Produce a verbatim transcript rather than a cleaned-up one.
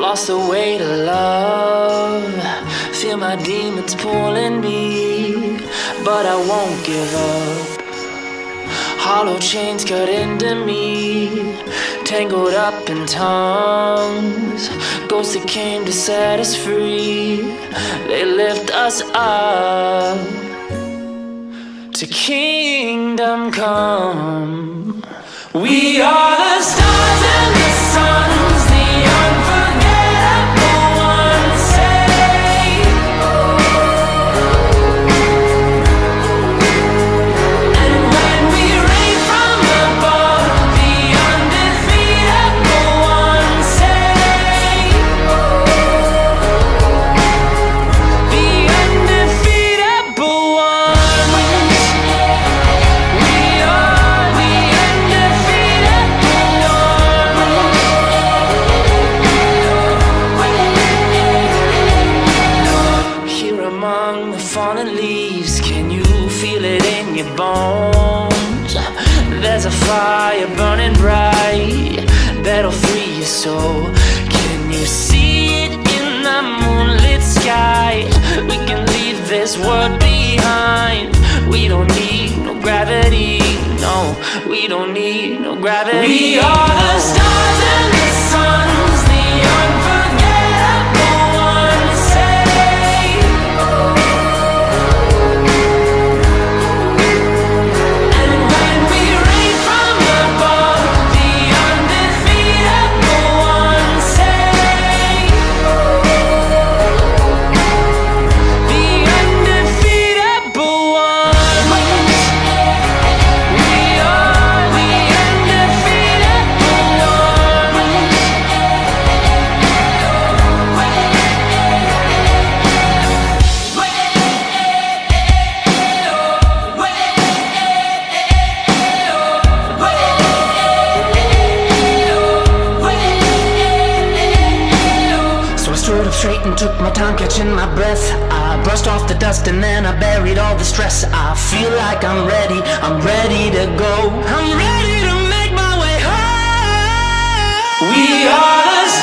lost the way to love. Feel my demons pulling me, but I won't give up. Hollow chains cut into me, tangled up in tongues. Ghosts that came to set us free, they lift us up to kingdom come. We are the stars and the suns, the unforgettable ones. Say, and when we rain from above, the undefeatable ones. Say, the undefeatable ones. We are the undefeatable ones. Here among the fallen leaves, can you feel it in your bones? There's a fire burning bright that'll free your soul. Can you see it in the moonlit sky? We can leave this world behind. We don't need no gravity, no, we don't need no gravity. We are the stars and the suns, the unforgettable ones. Say, and when we rain from above, the undefeatable ones. Say, the undefeatable ones. We are the undefeatable ones. So I stood up straight and took my time catching my breath. I brushed off the dust and then I buried all the stress. I feel like I'm ready, I'm ready to go. I'm ready to make my way home. We are the